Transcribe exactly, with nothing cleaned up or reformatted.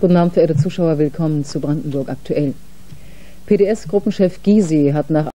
Guten Abend, verehrte Zuschauer, willkommen zu Brandenburg aktuell. P D S-Gruppenchef Gysi hat nach